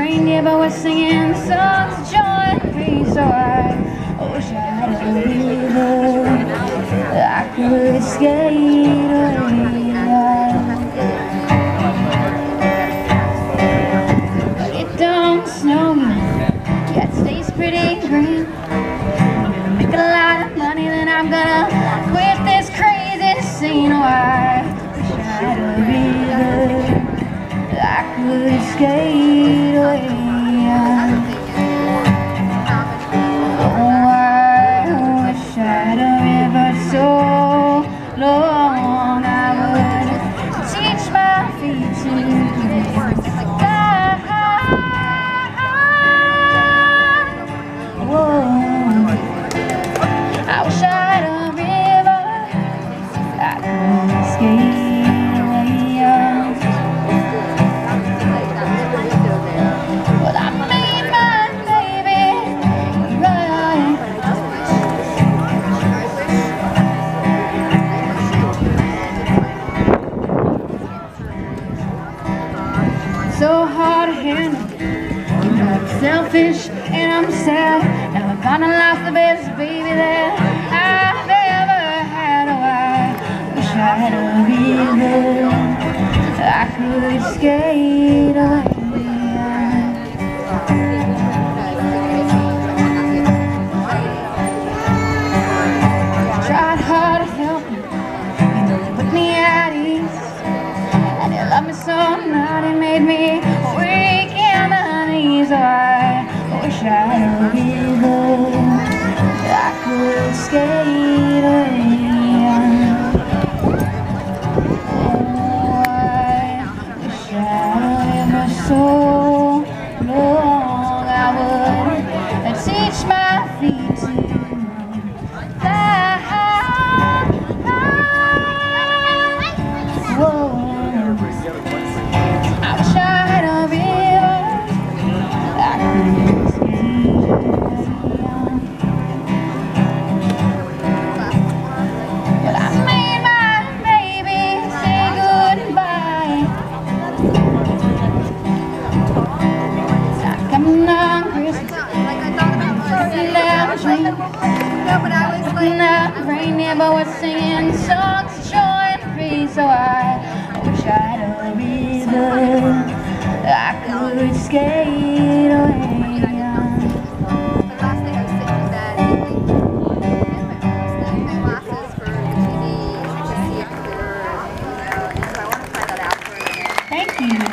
reindeer, but we're singing songs of joy and peace. So I wish I had a river I could skate away on. But it don't snow here, yeah, it stays pretty green. Make a lot of money, then I'm gonna quit this crazy scene. Oh, I wish I had a river I could skate away on. Oh, I wish I had a river so long I would teach my feet to fly. Whoa. I wish I had a river I could skate away on. But I made mine, baby, right. So hard to handle, you know I'm selfish and I'm sad. Now I've gone and lost the best baby that I've ever had. Oh, I wish I had a river I could skate away. Tried hard to help me, you know, they put me at ease, and they loved me so much it made me weak in the knees. Oh, I wish I had a river I could skate away on. Oh, I wish I had a river so long I would teach my feet to fly. Whoa. I wish I had a river I could skate on. But I made my baby say goodbye. It's not coming on Christmas. Not raining, but we're singing songs of joy and peace. So I wish I had a river I could skate away on. The last thing I was thinking that classes for the TV to see if they were, so I want to find that out for you. Thank you.